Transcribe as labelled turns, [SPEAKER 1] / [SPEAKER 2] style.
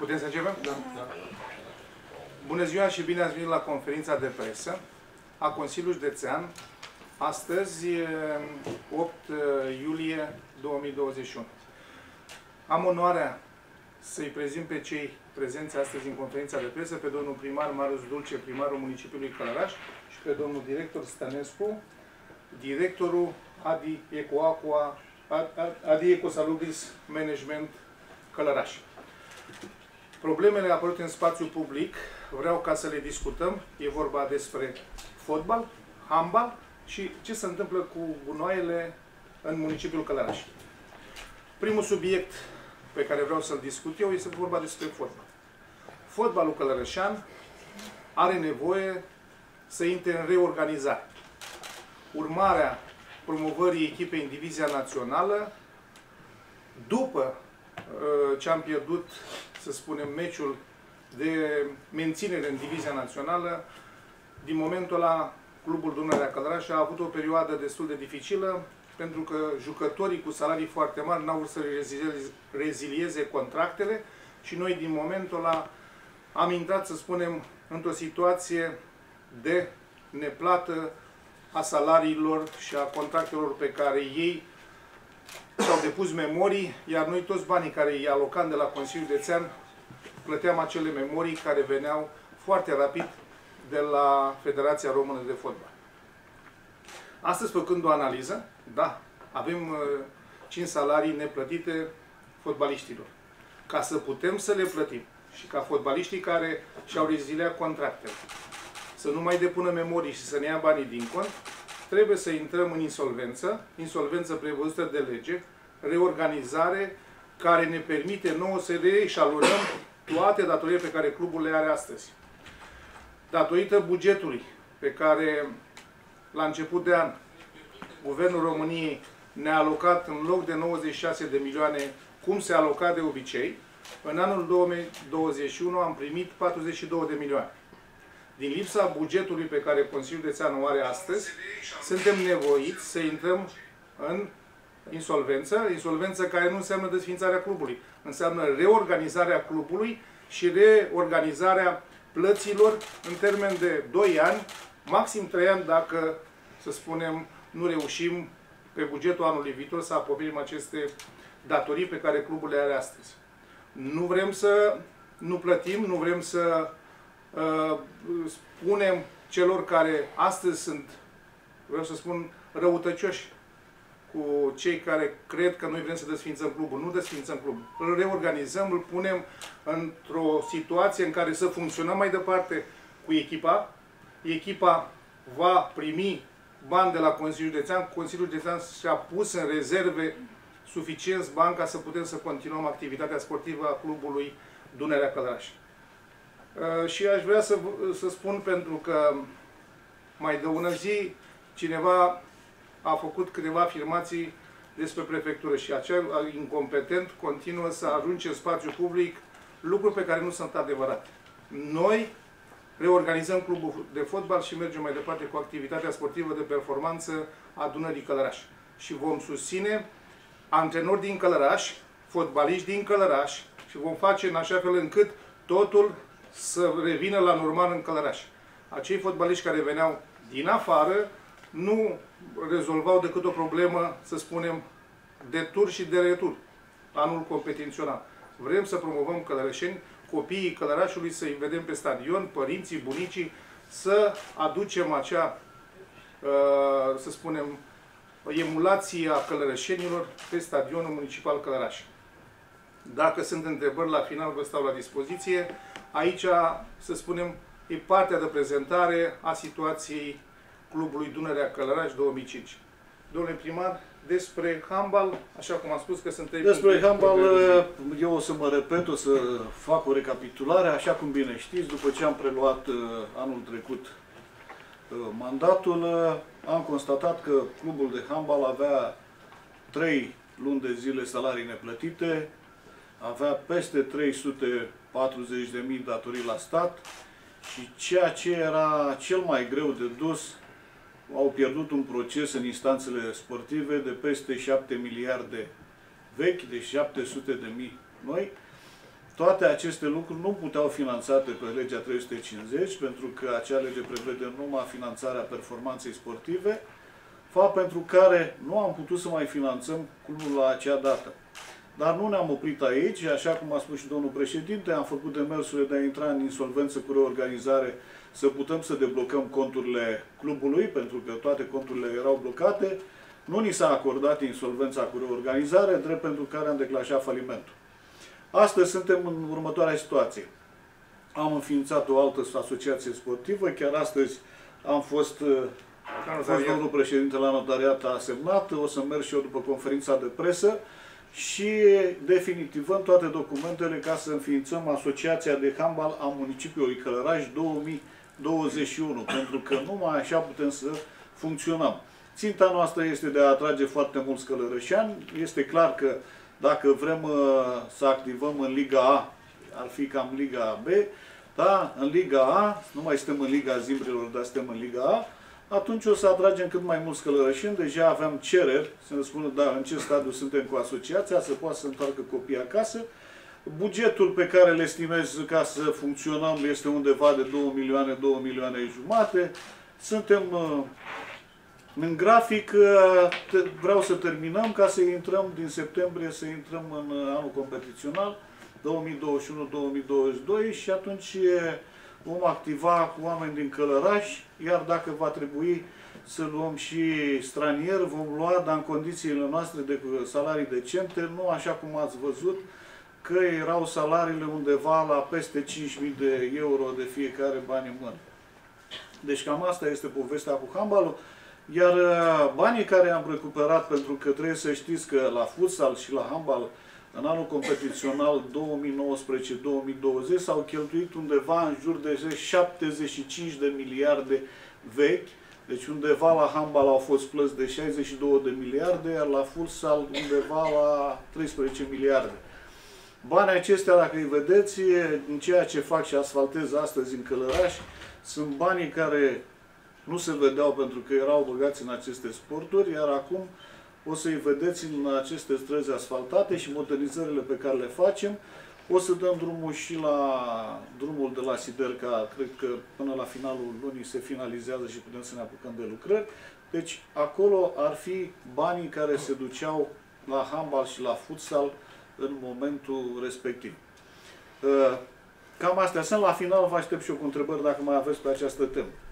[SPEAKER 1] Putem să începem?
[SPEAKER 2] Da.
[SPEAKER 1] Bună ziua și bine ați venit la conferința de presă a Consiliului Județean, astăzi, 8 iulie 2021. Am onoarea să-i prezint pe cei prezenți astăzi în conferința de presă, pe domnul primar Marius Dulce, primarul municipiului Călăraș, și pe domnul director Stănescu, directorul Adi Ecosalubris Management Călăraș. Problemele apărute în spațiu public, vreau ca să le discutăm. E vorba despre fotbal, handbal și ce se întâmplă cu gunoaiele în municipiul Călăraș. Primul subiect pe care vreau să-l discut eu este vorba despre fotbal. Fotbalul călărășean are nevoie să intre în reorganizare. Urmarea promovării echipei în divizia națională, după ce am pierdut, să spunem, meciul de menținere în divizia națională, din momentul ăla, Clubul Dunărea Călăraș a avut o perioadă destul de dificilă, pentru că jucătorii cu salarii foarte mari n-au vrut să rezilieze contractele și noi, din momentul ăla, am intrat, să spunem, într-o situație de neplată a salariilor și a contractelor pe care ei și-au depus memorii, iar noi toți banii care îi alocam de la Consiliul Județean plăteam acele memorii care veneau foarte rapid de la Federația Română de Fotbal. Astăzi, făcând o analiză, da, avem 5 salarii neplătite fotbaliștilor. Ca să putem să le plătim și ca fotbaliștii care și-au reziliat contractele să nu mai depună memorii și să ne ia banii din cont, trebuie să intrăm în insolvență prevăzută de lege, reorganizare care ne permite nouă să reeșalonăm toate datoriile pe care clubul le are astăzi. Datorită bugetului pe care la început de an Guvernul României ne-a alocat în loc de 96 de milioane, cum se aloca de obicei, în anul 2021 am primit 42 de milioane. Din lipsa bugetului pe care Consiliul Județean o are astăzi, suntem nevoiți să intrăm în insolvență care nu înseamnă desființarea clubului. Înseamnă reorganizarea clubului și reorganizarea plăților în termen de 2 ani, maxim 3 ani, dacă, să spunem, nu reușim pe bugetul anului viitor să acoperim aceste datorii pe care clubul le are astăzi. Nu vrem să nu plătim, nu vrem să spunem celor care astăzi sunt, vreau să spun, răutăcioși cu cei care cred că noi vrem să desființăm clubul. Nu desființăm clubul. Îl reorganizăm, îl punem într-o situație în care să funcționăm mai departe cu echipa. Echipa va primi bani de la Consiliul Județean. Consiliul Județean și-a pus în rezerve suficienți bani ca să putem să continuăm activitatea sportivă a clubului Dunărea Călăraș. Și aș vrea să spun, pentru că mai de ună zi cineva a făcut câteva afirmații despre prefectură și acel incompetent continuă să arunce în spațiu public lucruri pe care nu sunt adevărate. Noi reorganizăm clubul de fotbal și mergem mai departe cu activitatea sportivă de performanță a Dunării Călăraș. Și vom susține antrenori din Călăraș, fotbaliști din Călăraș și vom face în așa fel încât totul să revină la normal în Călăraș. Acei fotbaliști care veneau din afară nu rezolvau decât o problemă, să spunem, de tur și de retur, anul competițional. Vrem să promovăm călărășeni, copiii Călărașului să-i vedem pe stadion, părinții, bunicii, să aducem acea, să spunem, emulație a călărășenilor pe stadionul municipal Călăraș. Dacă sunt întrebări la final, vă stau la dispoziție. Aici, să spunem, e partea de prezentare a situației Clubului Dunărea Călăraș 2005. Domnule primar, despre handbal, așa cum am spus că sunt...
[SPEAKER 2] Despre handbal, eu o să mă repet, o să fac o recapitulare. Așa cum bine știți, după ce am preluat anul trecut mandatul, am constatat că clubul de handbal avea 3 luni de zile salarii neplătite, avea peste 340.000 datorii la stat și ceea ce era cel mai greu de dus, au pierdut un proces în instanțele sportive de peste 7 miliarde vechi, de 700.000 noi. toate aceste lucruri nu puteau finanțate pe legea 350, pentru că acea lege prevede numai finanțarea performanței sportive, fapt pentru care nu am putut să mai finanțăm clubul la acea dată. Dar nu ne-am oprit aici, așa cum a spus și domnul președinte, am făcut demersurile de a intra în insolvență cu reorganizare, să putem să deblocăm conturile clubului, pentru că toate conturile erau blocate. Nu ni s-a acordat insolvența cu reorganizare, drept pentru care am declanșat falimentul. Astăzi suntem în următoarea situație. Am înființat o altă asociație sportivă, chiar astăzi am fost domnul președinte la notariat, a semnat, o să merg și eu după conferința de presă și definitivăm toate documentele ca să înființăm Asociația de Handbal a municipiului Călăraș 2021, pentru că numai așa putem să funcționăm. Ținta noastră este de a atrage foarte mulți călărășani. Este clar că dacă vrem să activăm în Liga A, ar fi cam Liga B, da? În Liga A, nu mai suntem în Liga Zimbrilor, dar suntem în Liga A, atunci o să atragem cât mai mulți călărășeni. Deja aveam cereri să ne spună, da, în ce stadiu suntem cu asociația, să poată să întoarcă copiii acasă. Bugetul pe care le estimez ca să funcționăm este undeva de 2 milioane, 2 milioane jumate. Suntem în grafic, vreau să terminăm ca să intrăm din septembrie, să intrăm în anul competițional 2021-2022 și atunci vom activa cu oameni din Călăraș, iar dacă va trebui să luăm și stranieri, vom lua, dar în condițiile noastre de salarii decente, nu așa cum ați văzut, că erau salariile undeva la peste 5.000 de euro de fiecare bani în mână. Deci cam asta este povestea cu handbalul. Iar banii care am recuperat, pentru că trebuie să știți că la futsal și la handbal, în anul competițional 2019-2020, s-au cheltuit undeva în jur de 75 de miliarde vechi. Deci undeva la handbal au fost plăți de 62 de miliarde, iar la futsal undeva la 13 miliarde. Banii acestea, dacă îi vedeți, în ceea ce fac și asfaltez astăzi în Călăraș, sunt banii care nu se vedeau pentru că erau băgați în aceste sporturi, iar acum o să-i vedeți în aceste străzi asfaltate și modernizările pe care le facem. O să dăm drumul și la drumul de la Siderca, cred că până la finalul lunii se finalizează și putem să ne apucăm de lucrări. Deci acolo ar fi banii care se duceau la handbal și la futsal în momentul respectiv. Cam astea sunt. La final vă aștept și eu cu întrebări dacă mai aveți pe această temă.